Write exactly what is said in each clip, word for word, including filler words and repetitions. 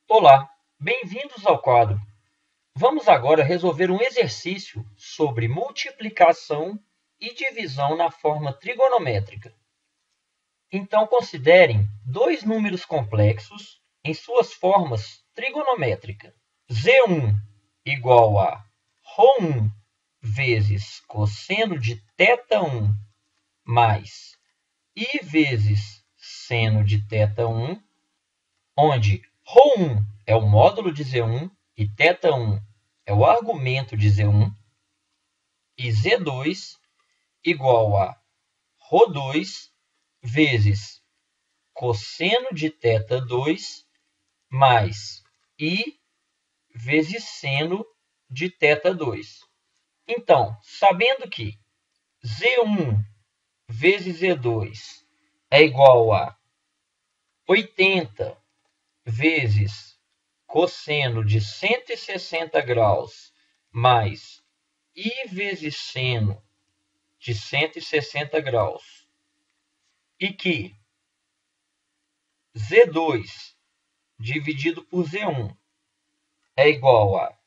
Olá, bem-vindos ao quadro. Vamos agora resolver um exercício sobre multiplicação e divisão na forma trigonométrica. Então, considerem dois números complexos em suas formas trigonométricas. Z um igual a Rho um vezes cosseno de θ um mais I vezes seno de θ um, onde Rho um é o módulo de Z um e θ um é o argumento de Z um, e Z dois igual a Rho dois vezes cosseno de θ dois mais I vezes seno de θ dois. Então, sabendo que Z um vezes Z dois é igual a oitenta vezes cosseno de cento e sessenta graus mais I vezes seno de cento e sessenta graus, e que Z dois dividido por Z um é igual a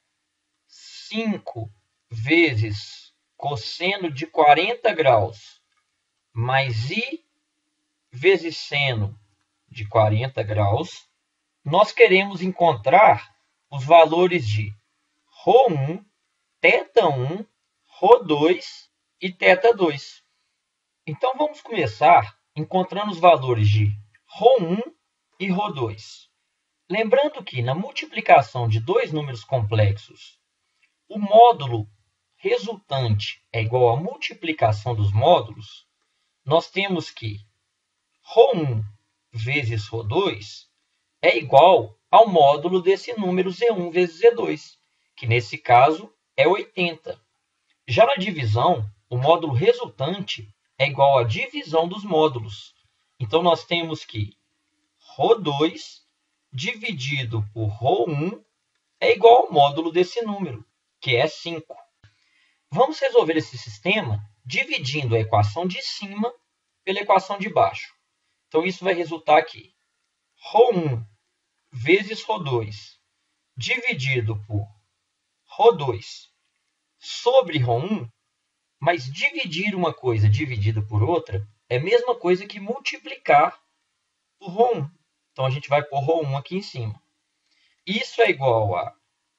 cinco vezes cosseno de quarenta graus mais I vezes seno de quarenta graus, nós queremos encontrar os valores de Rho um, θ um, Rho dois e θ dois. Então, vamos começar encontrando os valores de Rho um e Rho dois. Lembrando que, na multiplicação de dois números complexos, o módulo resultante é igual à multiplicação dos módulos, nós temos que Rho um vezes Rho dois é igual ao módulo desse número Z um vezes Z dois, que nesse caso é oitenta. Já na divisão, o módulo resultante é igual à divisão dos módulos. Então, nós temos que Rho dois dividido por Rho um é igual ao módulo desse número, que é cinco. Vamos resolver esse sistema dividindo a equação de cima pela equação de baixo. Então, isso vai resultar aqui. Rho um vezes Rho dois dividido por Rho dois sobre Rho um, mas dividir uma coisa dividida por outra é a mesma coisa que multiplicar por Rho um. Então, a gente vai pôr Rho um aqui em cima. Isso é igual a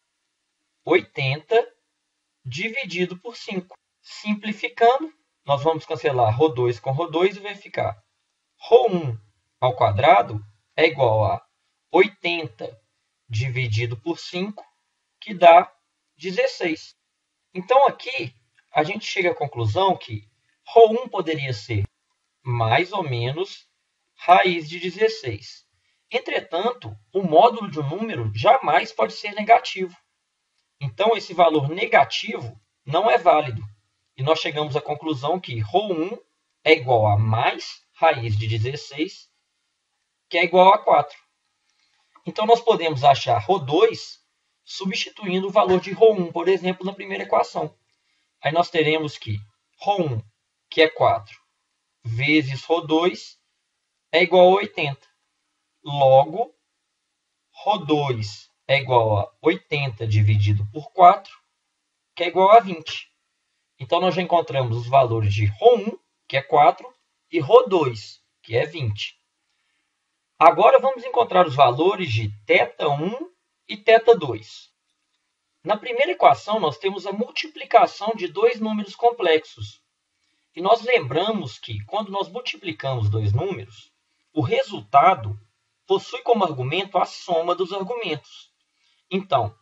oitenta dividido por cinco. Simplificando, nós vamos cancelar Rho dois com Rho dois e vai ficar Rho um ao quadrado é igual a oitenta dividido por cinco, que dá dezesseis. Então, aqui, a gente chega à conclusão que Rho um poderia ser mais ou menos raiz de dezesseis. Entretanto, o módulo de um número jamais pode ser negativo. Então, esse valor negativo não é válido. E nós chegamos à conclusão que Rho um é igual a mais raiz de dezesseis, que é igual a quatro. Então, nós podemos achar Rho dois substituindo o valor de Rho um, por exemplo, na primeira equação. Aí nós teremos que Rho um, que é quatro, vezes Rho dois, é igual a oitenta. Logo, Rho dois é igual a oitenta dividido por quatro, que é igual a vinte. Então, nós já encontramos os valores de Rho um, que é quatro, e Rho dois, que é vinte. Agora, vamos encontrar os valores de θ um e θ dois. Na primeira equação, nós temos a multiplicação de dois números complexos. E nós lembramos que, quando nós multiplicamos dois números, o resultado possui como argumento a soma dos argumentos. Então,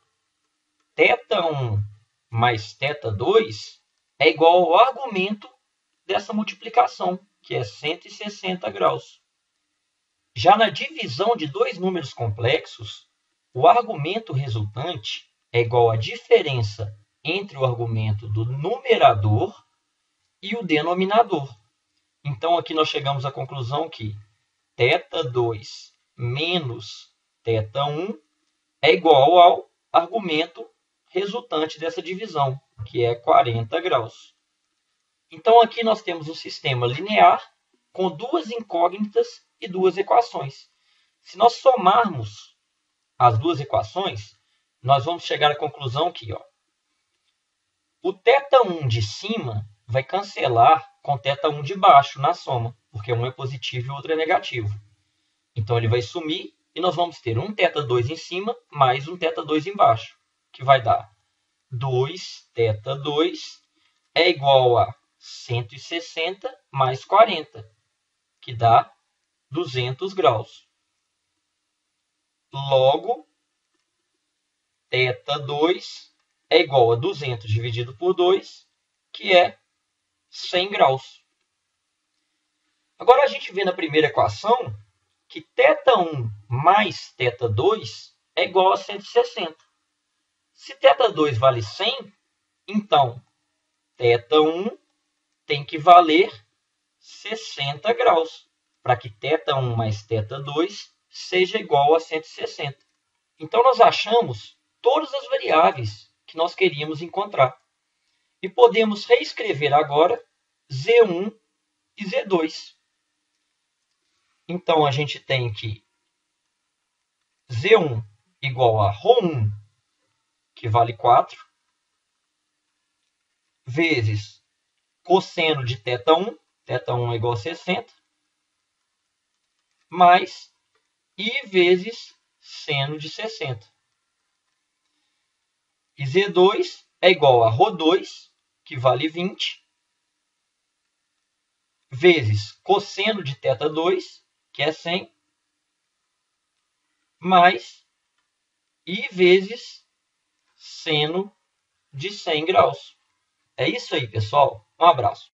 θ um mais θ dois é igual ao argumento dessa multiplicação, que é cento e sessenta graus. Já na divisão de dois números complexos, o argumento resultante é igual à diferença entre o argumento do numerador e o denominador. Então, aqui nós chegamos à conclusão que θ dois menos θ um é igual ao argumento resultante dessa divisão, que é quarenta graus. Então, aqui nós temos um sistema linear com duas incógnitas e duas equações. Se nós somarmos as duas equações, nós vamos chegar à conclusão que ó, o θ um de cima vai cancelar com θ um de baixo na soma, porque um é positivo e o outro é negativo. Então, ele vai sumir e nós vamos ter um θ dois em cima mais um θ dois embaixo, que vai dar dois θ dois é igual a cento e sessenta mais quarenta, que dá duzentos graus. Logo, θ dois é igual a duzentos dividido por dois, que é cem graus. Agora, a gente vê na primeira equação que θ um mais θ dois é igual a cento e sessenta. Se θ dois vale cem, então θ um tem que valer sessenta graus, para que θ um mais θ dois seja igual a cento e sessenta. Então, nós achamos todas as variáveis que nós queríamos encontrar. E podemos reescrever agora Z um e Z dois. Então, a gente tem que Z um igual a Rho um, que vale quatro, vezes cosseno de θ um, θ um é igual a sessenta, mais I vezes seno de sessenta. E Z dois é igual a Rho dois, que vale vinte, vezes cosseno de θ dois, que é cem, mais I vezes seno de cem graus. É isso aí, pessoal. Um abraço.